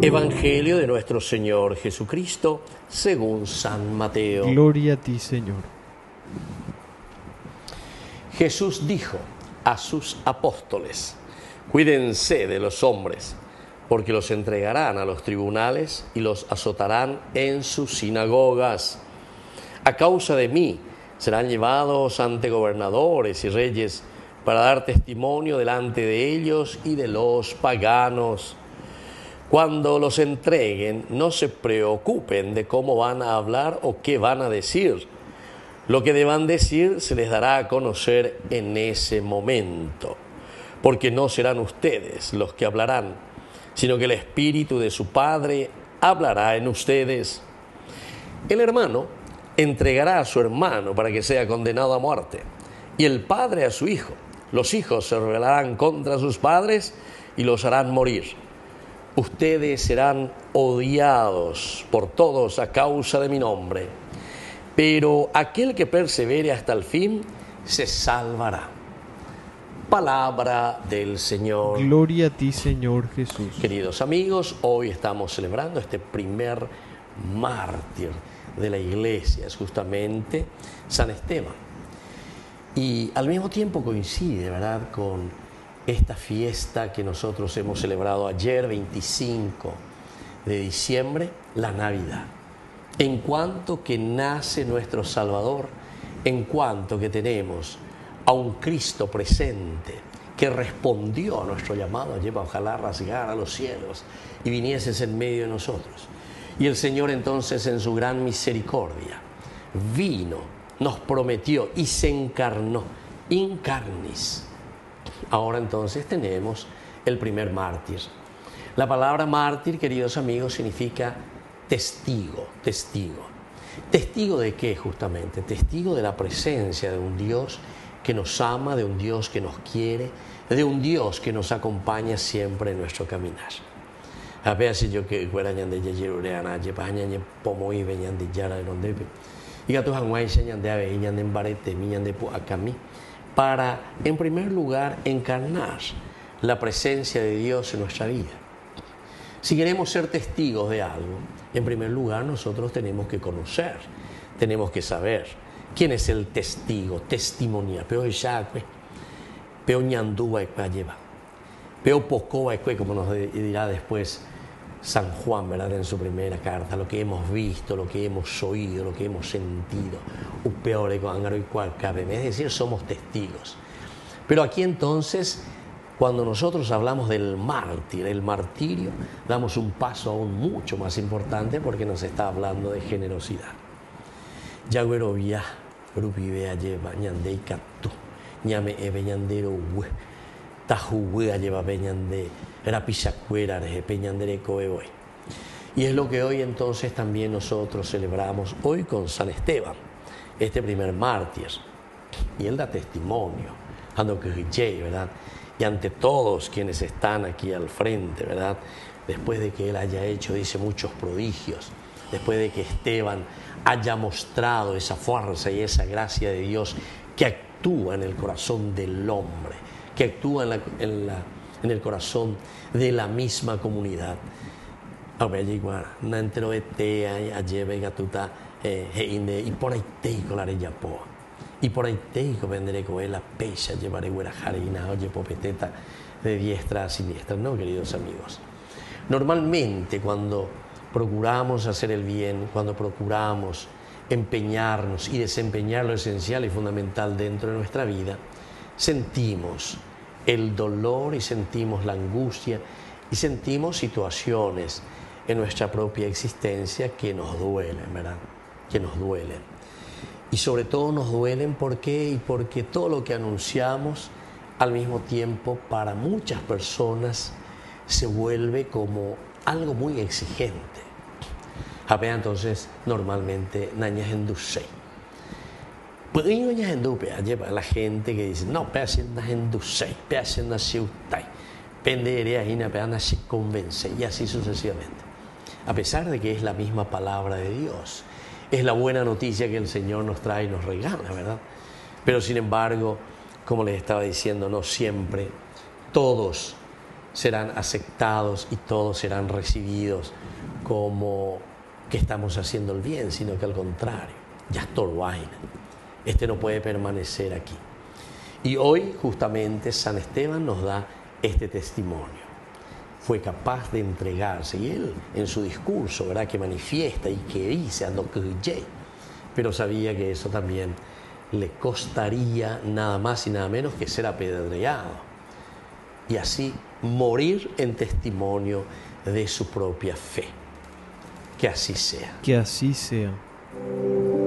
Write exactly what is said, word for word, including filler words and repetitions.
Evangelio de nuestro Señor Jesucristo según San Mateo. Gloria a ti, Señor. Jesús dijo a sus apóstoles: cuídense de los hombres, porque los entregarán a los tribunales y los azotarán en sus sinagogas. A causa de mí serán llevados ante gobernadores y reyes para dar testimonio delante de ellos y de los paganos. Cuando los entreguen, no se preocupen de cómo van a hablar o qué van a decir. Lo que deban decir se les dará a conocer en ese momento, porque no serán ustedes los que hablarán, sino que el Espíritu de su Padre hablará en ustedes. El hermano entregará a su hermano para que sea condenado a muerte, y el padre a su hijo. Los hijos se rebelarán contra sus padres y los harán morir. Ustedes serán odiados por todos a causa de mi nombre, pero aquel que persevere hasta el fin se salvará. Palabra del Señor. Gloria a ti, Señor Jesús. Queridos amigos, hoy estamos celebrando este primer mártir de la Iglesia, es justamente San Esteban. Y al mismo tiempo coincide, ¿verdad?, con esta fiesta que nosotros hemos celebrado ayer, veinticinco de diciembre, la Navidad. En cuanto que nace nuestro Salvador, en cuanto que tenemos a un Cristo presente que respondió a nuestro llamado, lleva ojalá rasgar a los cielos y vinieses en medio de nosotros. Y el Señor entonces en su gran misericordia vino, nos prometió y se encarnó, in carnis. Ahora entonces tenemos el primer mártir. La palabra mártir, queridos amigos, significa testigo, testigo. ¿Testigo de qué justamente? Testigo de la presencia de un Dios que nos ama, de un Dios que nos quiere, de un Dios que nos acompaña siempre en nuestro caminar. A veces yo que fuera ñande yeyerureana, yepaña ñe pomo y veñande yara de donde y gato hanguay ñande ave ñande embarete mi ñande pu acami, para en primer lugar encarnar la presencia de Dios en nuestra vida. Si queremos ser testigos de algo, en primer lugar nosotros tenemos que conocer, tenemos que saber quién es el testigo, testimonia, peo yacue, peo ñandúa y lleva, peo pocoa y como nos dirá después San Juan, ¿verdad?, en su primera carta, lo que hemos visto, lo que hemos oído, lo que hemos sentido, es decir, somos testigos. Pero aquí entonces, cuando nosotros hablamos del mártir, el martirio, damos un paso aún mucho más importante porque nos está hablando de generosidad. Yagüerovia, Rupibea lleva, ñandei catu, ñame eve ñandero hue, tajuhue lleva peñande, rapichacuera, peñandere coevoy. Y es lo que hoy entonces también nosotros celebramos hoy con San Esteban, este primer mártir. Y él da testimonio, ando que ¿verdad? Y ante todos quienes están aquí al frente, ¿verdad?, después de que él haya hecho, dice, muchos prodigios, después de que Esteban haya mostrado esa fuerza y esa gracia de Dios que actúa en el corazón del hombre, que actúa en, la, en, la, en el corazón de la misma comunidad. Y por ahí teico la reyapoa. Y por ahí teico vendré con él la pecha, llevaré huerajarina, oye popeteta de diestra a siniestra. No, queridos amigos. Normalmente cuando procuramos hacer el bien, cuando procuramos empeñarnos y desempeñar lo esencial y fundamental dentro de nuestra vida, sentimos el dolor y sentimos la angustia y sentimos situaciones en nuestra propia existencia que nos duelen, ¿verdad? Que nos duelen. Y sobre todo nos duelen, ¿por qué? Y porque todo lo que anunciamos al mismo tiempo para muchas personas se vuelve como algo muy exigente. Japea entonces normalmente nañas endusei. Pues la gente que dice, no, pea haciendo endusei, pea haciendo siutai, pendería y na se convence, y así sucesivamente. A pesar de que es la misma palabra de Dios, es la buena noticia que el Señor nos trae y nos regala, ¿verdad? Pero sin embargo, como les estaba diciendo, no siempre todos serán aceptados y todos serán recibidos como que estamos haciendo el bien, sino que al contrario, ya Torwain, este no puede permanecer aquí. Y hoy justamente San Esteban nos da este testimonio. Fue capaz de entregarse, y él en su discurso, ¿verdad?, que manifiesta y que dice, ando que pero sabía que eso también le costaría nada más y nada menos que ser apedreado y así morir en testimonio de su propia fe. Que así sea. Que así sea.